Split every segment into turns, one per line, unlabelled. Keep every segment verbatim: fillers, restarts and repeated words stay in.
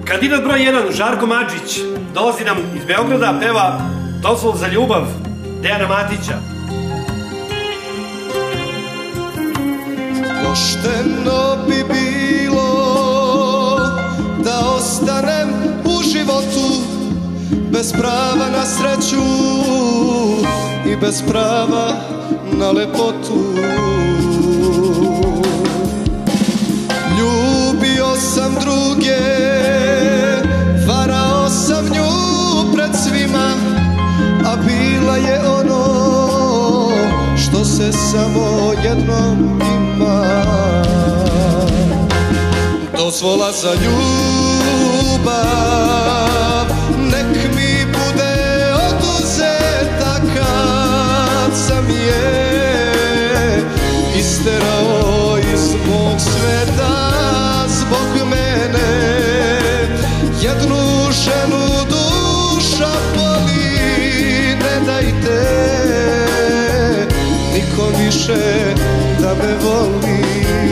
Kandidat broj jedan, Žarko Madžić, dolazi nam iz Beograda, peva Dozvol za ljubav, Dejana Matića.
Pošteno bi bilo da ostanem u životu bez prava na sreću i bez prava na lepotu. Ljubio sam druge, varao sam nju pred svima, a bila je ono što se samo jednom ima. Dozvola za ljubav nek mi bude oduzeta kad sam je isterao iz mog sveta zbog mene. Jednu ženu duša boli, ne dajte niko više da me voli.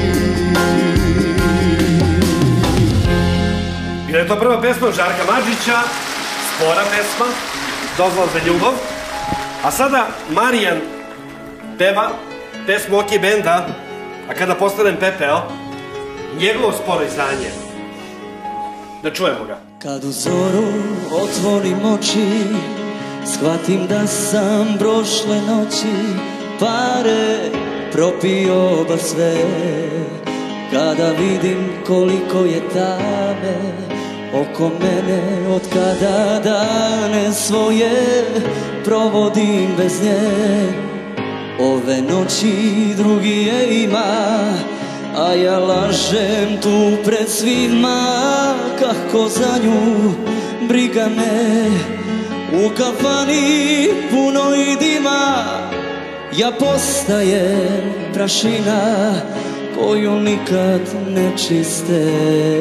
Bila je to prva pesma Žarka Madžića, spora pesma, Dozvola za ljubav. A sada Marijan peva pesmu OK benda, A kada postanem pepeo, njegovo sporo izdanje. Da čujemo ga.
Kad u zoru otvorim oči, shvatim da sam prošle noći pare propio bar sve. Kada vidim koliko je tame oko mene, od kada dane svoje provodim bez nje. Ove noći drugi je ima, a ja lažem tu pred svima. Kako za nju briga me, u kafani puno i dima, ja postajem prašina koju nikad ne čiste.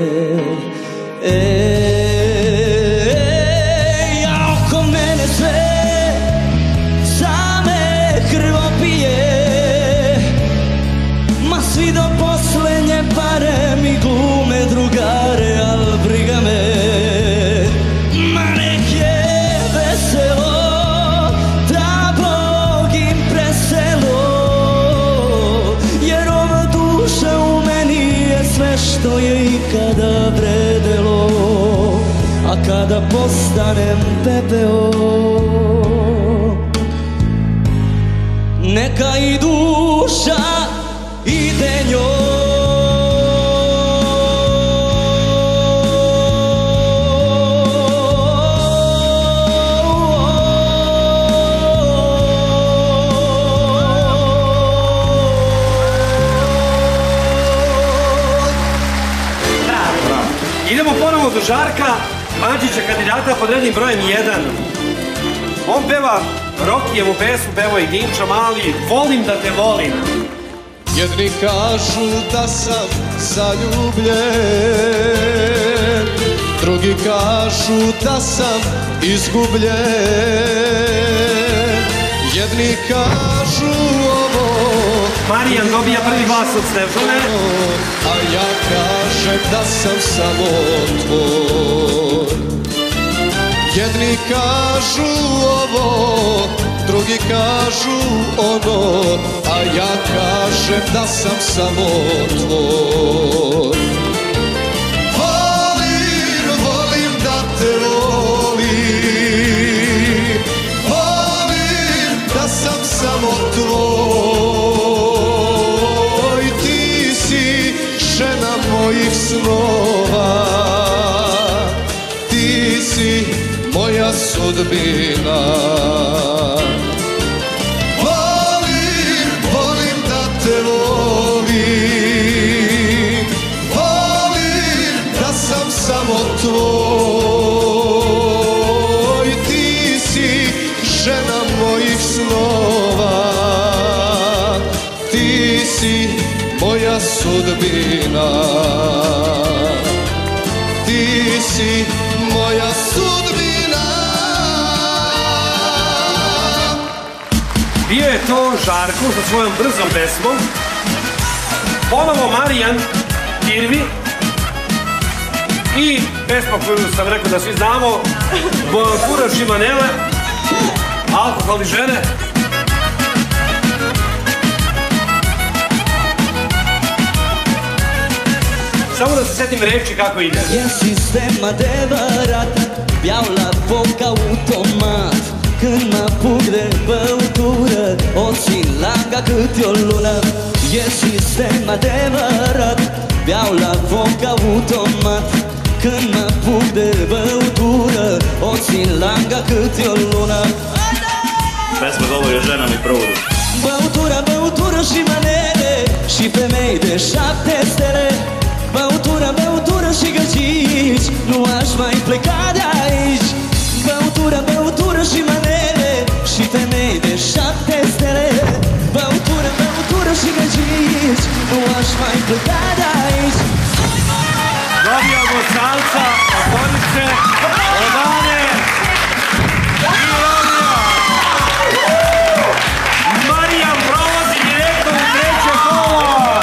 Ej, ja oko mene sve same krvopije, ma svi do poslednje pare mi glume drugare, al briga me. Ma nek je veselo, da Bog im preselo, jer ova duša u meni je sve što je ikada vredelo. A kada postanem pepeo, neka i duša ide njoj.
Idemo ponovo do Žarka Madžića, kandidata pod rednim brojem jedan. On peva Rokijevu pesmu, peva i Dimča Mali, Volim da te volim.
Jedni kažu da sam zaljubljen, drugi kažu da sam izgubljen. Jedni kažu ovo,
Marijan dobija prvi glas od Stefane,
a ja kažem da sam samo tvoj. Jedni kažu ovo, drugi kažu ono, a ja kažem da sam samo tvoj. Volim, volim da te volim, volim da sam samo tvoj. Ti si žena mojih snova, ti si moja sudbina. Volim, volim da te volim, volim da sam samo tvoj. Ti si žena mojih snova, ti si moja sudbina. Ti si moja sudbina.
bio je to Žarko sa svojom brzom pesmom. Ponovo Marijan Tirvi I pesma koju sam rekao da svi znamo, Bonaventura Šimanele, Alkohol i žene. Samo da se setim reči kako ide.
Je sistema devarat, bjavla poka automat, când mă apuc de băutură, o țin langa cât o lună. E sistem adevărat, beau la foc automat, când mă apuc de băutură, o țin langa cât o lună.
Pesma govori o ženama i provodu.
Băutura, băutură și manele, și femei de șapte stele. Băutura, băutură și găcici, nu aș mai pleca de aici. Băutura, băutură și manele, și femei de șapte stele. Băutură, băutură și găcici, nu aș mai pleca de aici.
Dobijamo salca, Otonice, Odane, Ironija. Marijan prolazi direktno u treće kolo.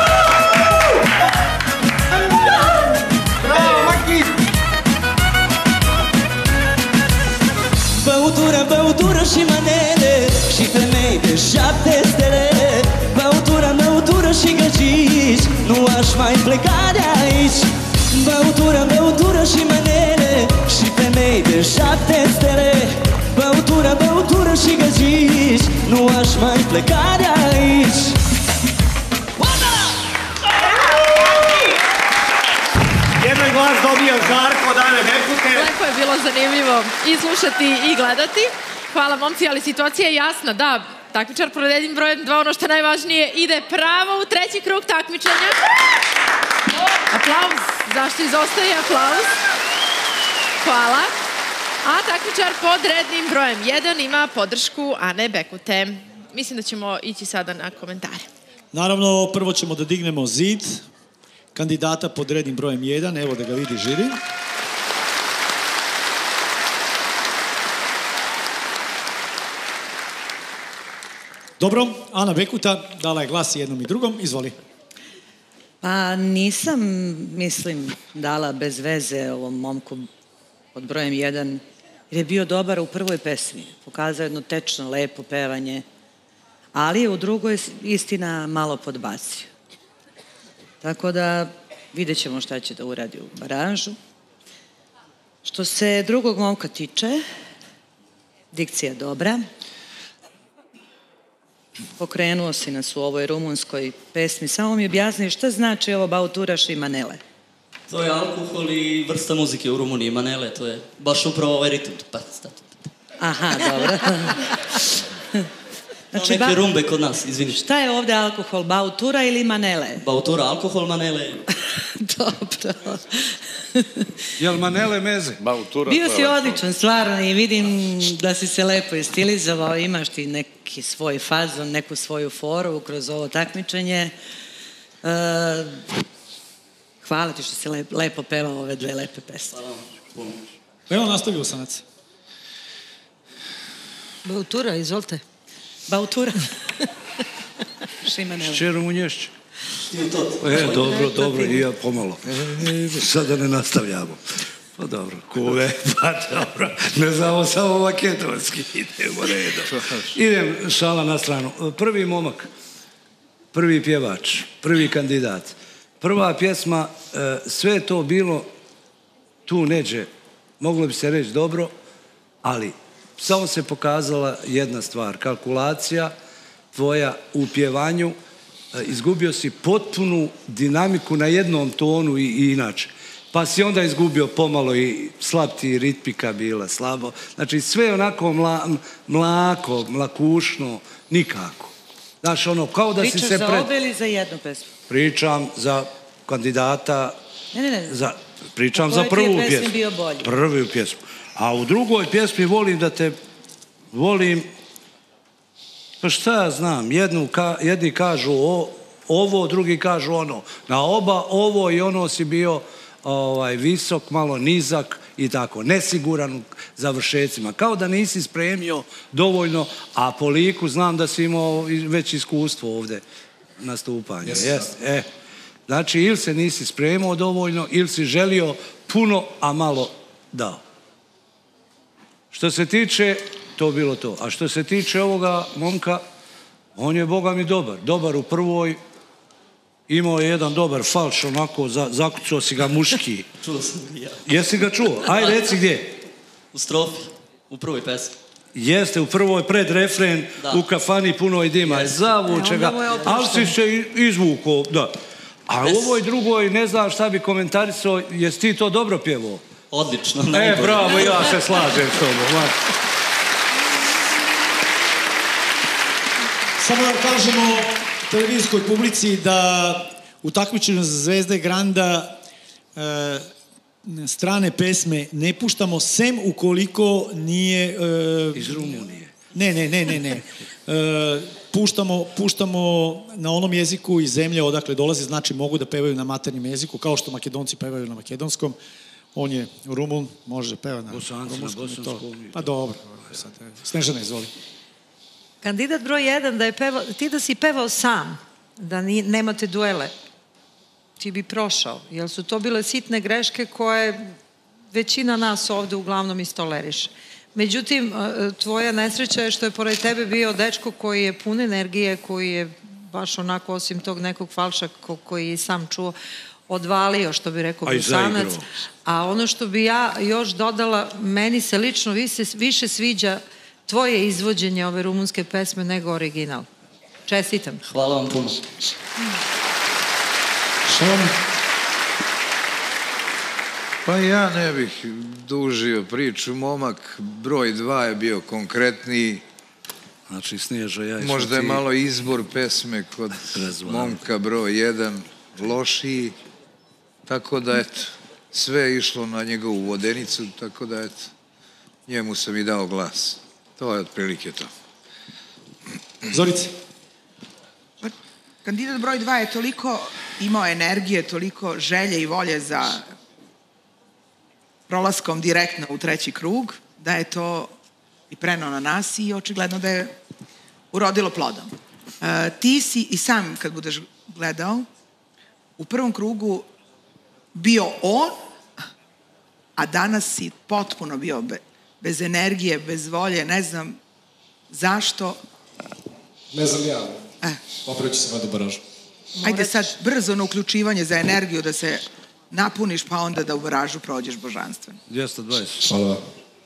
Bravo, Makić!
Băutură, băutură și manele, și femei de șapte stele. Băutură, băutură și găcici, nu aș mai pleca de aici. Băutură, băutură și manele, și femei de șapte stele. Băutură, băutură și găcici, nu aș mai pleca de aici.
Jedan glas dobio Žarko od Ane Bekute.
Lepo je bilo zanimljivo i slušati i gledati. Hvala momci, ali situacija je jasna, da, takmičar pod rednim brojem dva, ono što je najvažnije, ide pravo u treći krug takmičenja. Aplauz, zašto izostaje aplauz? Hvala. A takmičar pod rednim brojem jedan ima podršku Ane Bekute. Mislim da ćemo ići sada na komentare.
Naravno, prvo ćemo da dignemo zid kandidata pod rednim brojem jedan, evo da ga vidi žiri. Dobro, Ana Bekuta dala je glas jednom i drugom, izvoli.
Pa nisam, mislim, dala bez veze ovom momku pod brojem jedan, jer je bio dobar u prvoj pesmi, pokazao jedno tečno, lepo pevanje, ali je u drugoj istina malo podbacio. Tako da vidjet ćemo šta će da uradi u baražu. Što se drugog momka tiče, dikcija dobra. Pokrenuo si nas u ovoj rumunskoj pesmi. Samo mi objasni šta znači ovo Băutura și manele.
To je alkohol i vrsta muzike u Rumuniji, manele, to je baš upravo ovaj ritam.
Aha, dobro.
Znači, neke ba... rumbe kod nas, izvini.
Šta je ovde alkohol, Băutura ili manele?
Băutura, alkohol, manele.
Dobro.
Jel manele meze?
Băutura, bio si odličan, stvarno, i vidim da si se lepo istilizovao, imaš ti neki svoj fazon, neku svoju foru kroz ovo takmičenje. Uh, hvala ti što si lep, lepo pevao ove dve lepe pesme.
Hvala.
Evo nastavio Sanac.
Băutura, izvolite. Băutura.
Šće Rumunješće. E, dobro, dobro, i ja pomalo. E, sada ne nastavljamo. Pa dobro, kuve, pa dobro. Ne znamo samo makedonski, idemo redom. Idem šala na stranu. Prvi momak, prvi pjevač, prvi kandidat. Prva pjesma, sve je to bilo tu neđe, moglo bi se reći dobro, ali samo se pokazala jedna stvar, kalkulacija tvoja u pjevanju, izgubio si potpunu dinamiku na jednom tonu i, i inače. Pa si onda izgubio pomalo i slab ti ritmika bila, slabo. Znači sve onako mla, mlako, mlakušno, nikako. Znaš, ono, kao da
Pričaš
si se...
za
pred...
obe ili za jednu pesmu?
Pričam za kandidata...
Ne, ne, ne.
Za, pričam za prvu
pjesmi
pjesmu.
bio bolji?
Prvu pjesmu. A u drugoj pjesmi volim da te... Volim... Pa šta ja znam, jednu ka, jedni kažu o, ovo, drugi kažu ono. Na oba ovo i ono si bio ovaj, visok, malo nizak i tako. Nesiguran u završecima. Kao da nisi spremio dovoljno, a po liku znam da si imao već iskustvo ovde nastupanja. Yes. Yes. E. Znači, ili se nisi spremao dovoljno, ili si želio puno, a malo dao. Što se tiče, to bilo to. A što se tiče ovoga momka, on je, boga mi, dobar. Dobar u prvoj, imao je jedan dobar falš, onako, zakucao si ga muški.
Čuo sam ga ja.
Jesi ga čuo? Aj, reci gdje?
U strofi, u prvoj pesmi.
Jeste, u prvoj pred refren, u kafani puno i dima. Zavuče ga, ali si se izvukao, da. A u ovoj drugoj, ne znam šta bi komentarisao, jesi ti to dobro pjevao?
Odlično.
E, bravo, ja se slažem s tobom.
Samo da kažemo televizijskoj publici da u takmičenju za Zvezde Granda strane pesme ne puštamo, sem ukoliko nije...
Iz Rumunije.
Ne, ne, ne, ne, ne. Puštamo, puštamo na onom jeziku iz zemlje odakle dolazi, znači mogu da pevaju na maternjem jeziku, kao što Makedonci pevaju na makedonskom. On je Rumun, može peva na rumunskom. Pa dobro. Snežana, izvoli.
Kandidat broj jedan, da je pevao, ti da si pevao sam, da nemate duele, ti bi prošao, jer su to bile sitne greške koje većina nas ovde uglavnom istoleriše. Međutim, tvoja nesreća je što je pored tebe bio dečko koji je pun energije, koji je baš onako, osim tog nekog falša koji je sam čuo, odvalio, što bi rekao Bosanac. A ono što bi ja još dodala, meni se lično više sviđa tvoje izvođenje ove rumunske pesme nego original. Čestitam.
Hvala vam puno.
Šalom.
Pa ja ne bih dužio priču. Momak broj dva je bio konkretniji.
Znači, Snježa, ja i smo ti...
Možda je malo izbor pesme kod momka broj jedan lošiji. Tako da, eto, sve je išlo na njegovu vodenicu, tako da, eto, njemu sam i dao glas. To je otprilike to.
Zorice.
Kandidat broj dva je toliko imao energije, toliko želje i volje za prolaskom direktno u treći krug, da je to i prenao na nas i očigledno da je urodilo plodom. Ti si i sam, kad budeš gledao, u prvom krugu bio on, a danas si potpuno bio bez energije, bez volje, ne znam zašto.
Ne znam ja. Popravit ću se vada baražu.
Ajde sad brzo na uključivanje za energiju da se napuniš, pa onda da u baražu prođeš božanstveno.
dvjesto dvadeset.
Hvala.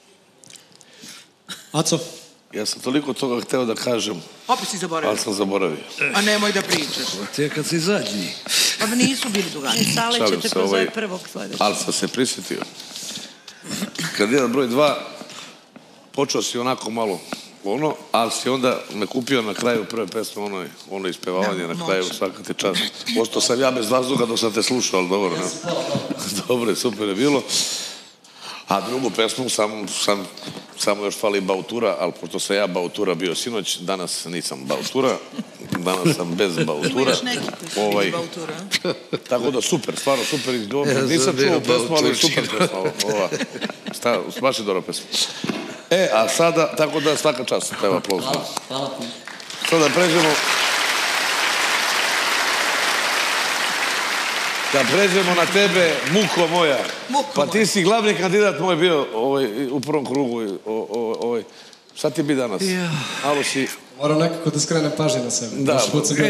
Aco?
Ja sam toliko toga hteo da kažem.
Opet si zaboravio.
Ali sam zaboravio.
A nemoj da pričaš.
Ti kad si zadnji.
Pa nisu bili dugani.
Sale ćete kroz ovaj prvog sledećeg.
Ali sam se prisjetio. Kandidat broj dva, počeo si onako malo ono, ali si onda me kupio na kraju prve pesme, ono, ono ispevavanje na kraju, svaka ti čast. Ostao sam ja bez vazduga dok sam te slušao, ali dobro, ne? Dobro, super je bilo. A drugu pesmu sam, sam, samo još fali Bautura, ali pošto sam ja Bautura bio sinoć, danas nisam Bautura, danas sam bez Bautura.
Ima još neki koji su Bautura.
Tako da super, stvarno super. Nisam čuo pesmu, ali super pesma. Ova, baš je dobra pesma. E, a sada, tako da svaka čast, treba aplauz.
Hvala, hvala puno.
Sada pređemo... Da pređemo na tebe, muko moja. Pa ti si glavni kandidat moj bio u prvom krugu. Šta ti bi danas? Malo si...
Moram nekako da skrenem pažnje na sebe.
Da,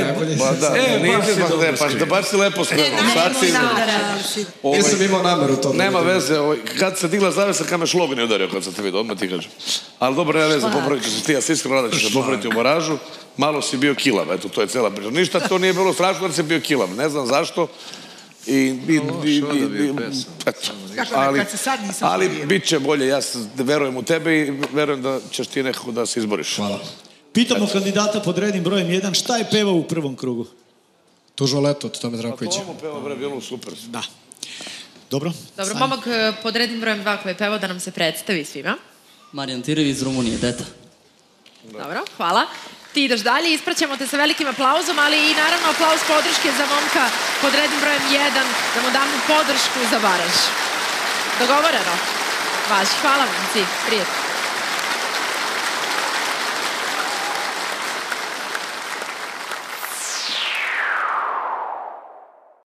da, baš si lepo skrenuo.
Nisam imao nameru to.
Nema veze, kad se digla zavesa, kad me šlog ne udario kad sam te vidio, odmah ti kažem. Ali dobro, nema veze, popravit ću se ti, ja se iskreno rada ću se popraviti u baražu. Malo si bio kilav, eto, to je cela priča. Ništa to nije bilo strašno kad si bio kilav, ne znam zašto. Ali bit će bolje, ja verujem u tebe i verujem da ćeš ti nekako da se izboriš.
Hvala.
Pitamo kandidata pod rednim brojem jedan, šta je pevao u prvom krugu?
Tužno leto od Tome Zdravkovića.
Pa to mu pevao, bre, bilo super.
Da. Dobro.
Dobro, momak pod rednim brojem dva koji je pevao da nam se predstavi svima.
Marijan Tirevi iz Rumunije, deta.
Dobro, hvala. Ti ideš dalje, ispraćamo te sa velikim aplauzom, ali i naravno aplauz podrške za momka pod rednim brojem jedan, da mu damo podršku za baraž. Dogovoreno? Važi, hvala vam, si, prijetno.